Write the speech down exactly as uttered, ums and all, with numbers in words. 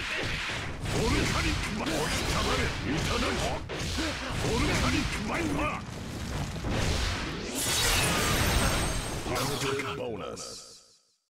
ボルカニックマイン。おきたまれいただき。ボルカニックマインは。パンチボーナス。